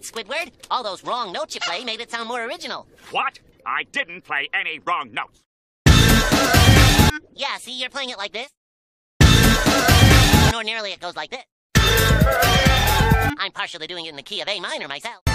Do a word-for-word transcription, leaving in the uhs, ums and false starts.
right, Squidward. All those wrong notes you play made it sound more original. What? I didn't play any wrong notes. Yeah, see, you're playing it like this. And ordinarily it goes like this. I'm partially doing it in the key of A minor myself.